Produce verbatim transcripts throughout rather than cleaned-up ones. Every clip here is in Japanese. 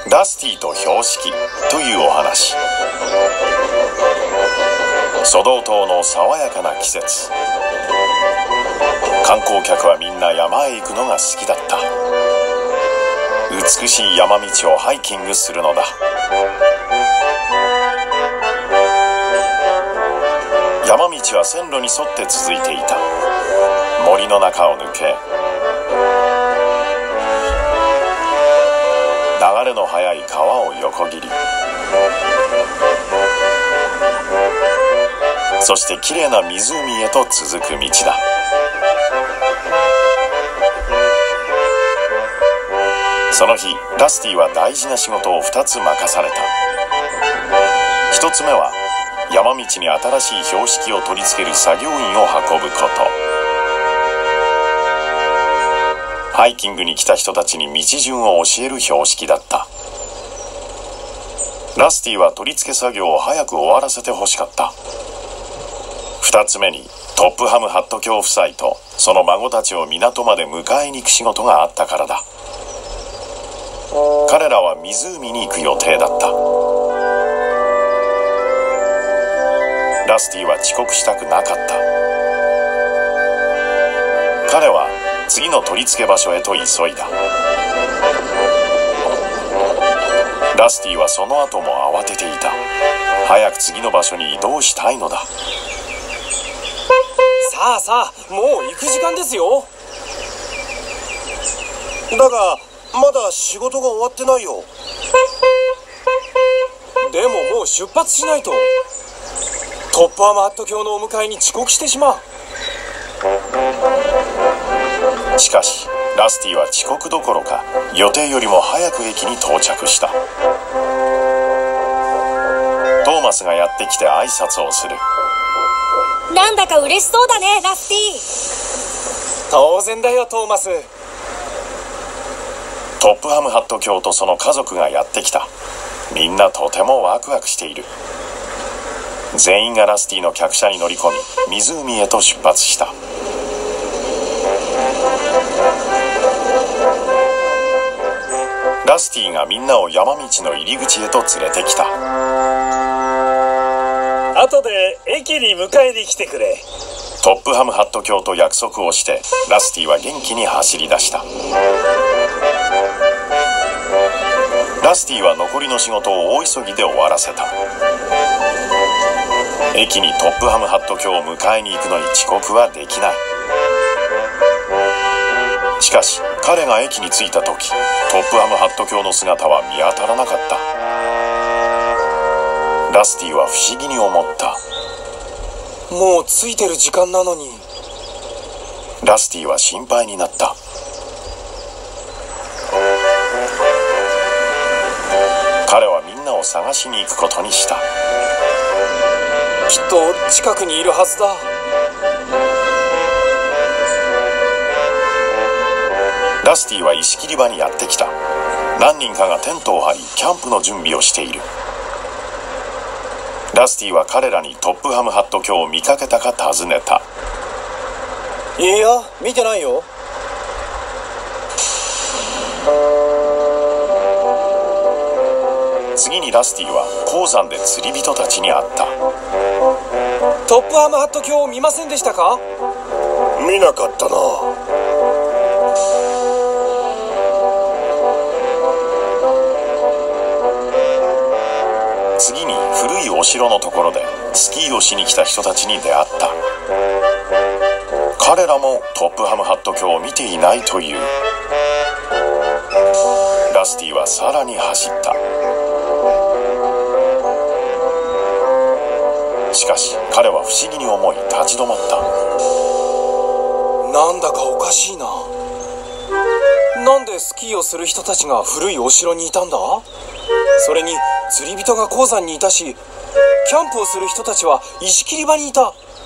ラスティと標識というお話。ソドー島の爽やかな季節、観光客はみんな山へ行くのが好きだった。美しい山道をハイキングするのだ。山道は線路に沿って続いていた。森の中を抜け、流れの速い川を横切り、そしてきれいな湖へと続く道だ。その日、ラスティは大事な仕事をふたつ任された。ひとつめは山道に新しい標識を取り付ける作業員を運ぶこと。ハイキングに来た人たちに道順を教える標識だった。ラスティは取り付け作業を早く終わらせてほしかった。二つ目にトップハムハット卿夫妻とその孫たちを港まで迎えに行く仕事があったからだ。彼らは湖に行く予定だった。ラスティは遅刻したくなかった。彼は次の取り付け場所へと急いだ。ラスティはその後も慌てていた。早く次の場所に移動したいのだ。 さあさあ、もう行く時間ですよ。 だがまだ仕事が終わってないよ。 でももう出発しないと。トップハムハット卿のお迎えに遅刻してしまう。 しかしラスティは遅刻どころか予定よりも早く駅に到着した。トーマスがやってきて挨拶をする。 なんだか嬉しそうだね、ラスティ。 当然だよ、トーマス。 トップハムハット卿とその家族がやってきた。みんなとてもワクワクしている。全員がラスティの客車に乗り込み、湖へと出発した。ラスティがみんなを山道の入り口へと連れてきた。 後で駅に迎えに来てくれ。 トップハムハット卿と約束をしてラスティは元気に走り出した。ラスティは残りの仕事を大急ぎで終わらせた。駅にトップハムハット卿を迎えに行くのに遅刻はできない。しかし彼が駅に着いた時、トップハムハット卿の姿は見当たらなかった。ラスティは不思議に思った。 もう着いてる時間なのに。 ラスティは心配になった。彼はみんなを探しに行くことにした。 きっと近くにいるはずだ。 ラスティは石切り場にやってきた。何人かがテントを張りキャンプの準備をしている。ラスティは彼らにトップハムハット卿を見かけたか尋ねた。 いや、見てないよ。 次にラスティは鉱山で釣り人たちに会った。 トップハムハット卿を見ませんでしたか？ 見なかったな。 次に古いお城のところでスキーをしに来た人たちに出会った。彼らもトップハムハット卿を見ていないという。ラスティはさらに走った。しかし彼は不思議に思い立ち止まった。 なんだかおかしいな。なんでスキーをする人たちが古いお城にいたんだ？それに釣り人が鉱山にいたし、キャンプをする人たちは石切り場にいた。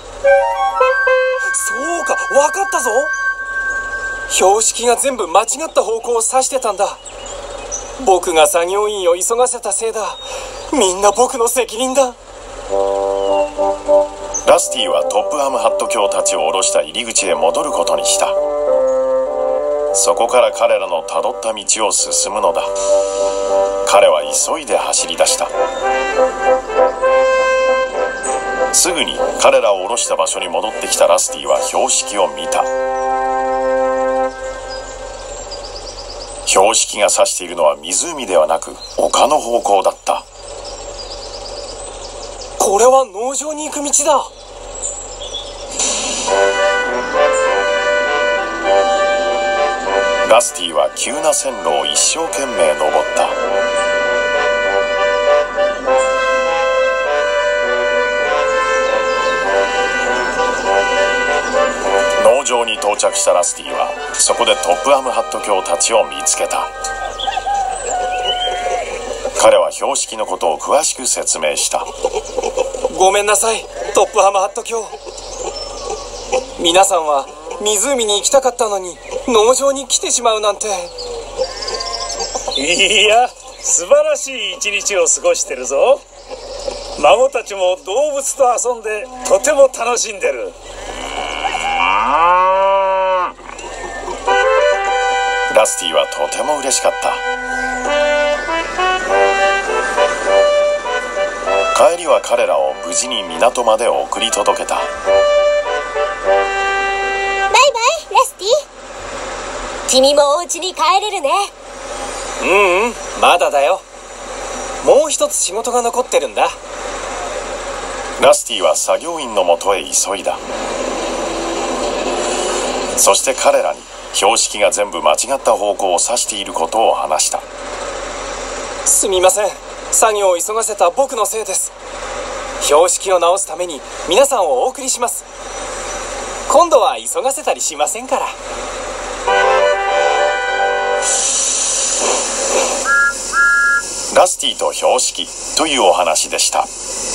そうか、わかったぞ。標識が全部間違った方向を指してたんだ。僕が作業員を急がせたせいだ。みんな僕の責任だ。 ラスティはトップハムハット卿たちを降ろした入り口へ戻ることにした。 そこから彼らのたどった道を進むのだ。彼は急いで走り出した。すぐに彼らを降ろした場所に戻ってきたラスティは標識を見た。標識が指しているのは湖ではなく丘の方向だった。 これは農場に行く道だ。 ラスティは急な線路を一生懸命登った。農場に到着したラスティはそこでトップハムハット卿たちを見つけた。彼は標識のことを詳しく説明した。 ごめんなさい、トップハムハット卿。皆さんは湖に行きたかったのに農場に来てしまうなんて。 いや、素晴らしい一日を過ごしてるぞ。孫たちも動物と遊んでとても楽しんでる。 ラスティはとても嬉しかった。帰りは彼らを無事に港まで送り届けた。 バイバイラスティ。君もお家に帰れるね。 うんうん、まだだよ。もう一つ仕事が残ってるんだ。 ラスティは作業員のもとへ急いだ。そして彼らに標識が全部間違った方向を指していることを話した。 すみません、作業を急がせた僕のせいです。標識を直すために皆さんをお送りします。今度は急がせたりしませんから。 ラスティと標識というお話でした。